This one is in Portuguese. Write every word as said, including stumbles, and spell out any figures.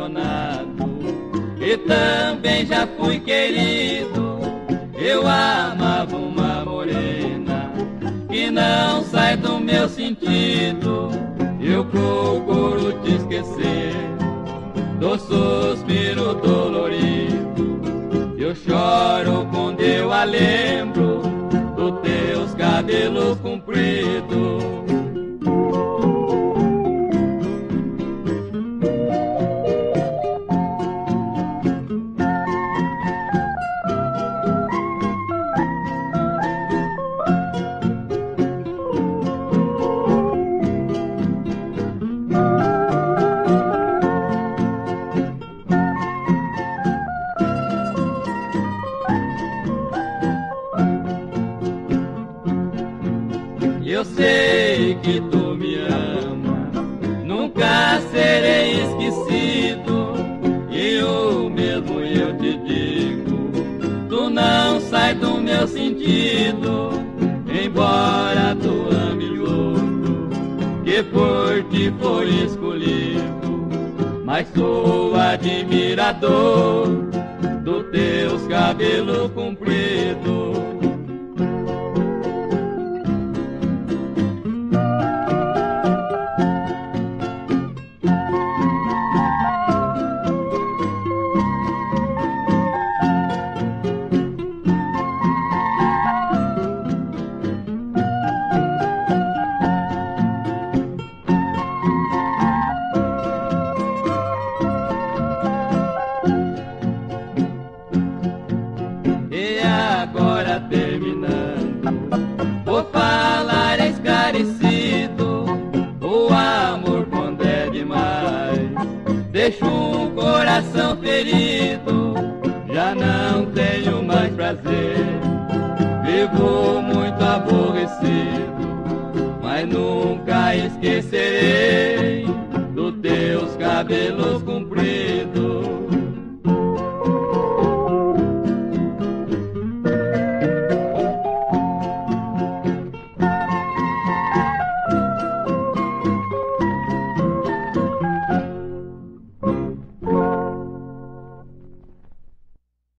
apaixonado e também já fui querido. Eu amava uma morena que não sai do meu sentido. Eu procuro te esquecer do suspiro dolorido. Eu choro quando eu a lembro dos teus cabelos compridos. Eu sei que tu me ama, nunca serei esquecido. E o mesmo eu te digo, tu não sai do meu sentido. Embora tu ame outro, que por ti for escolhido, mas sou admirador dos teus cabelos compridos. Agora terminando, vou falar esclarecido. O amor quando é demais deixa um coração ferido. Já não tenho mais prazer, vivo muito aborrecido, mas nunca esquecerei dos teus cabelos compridos.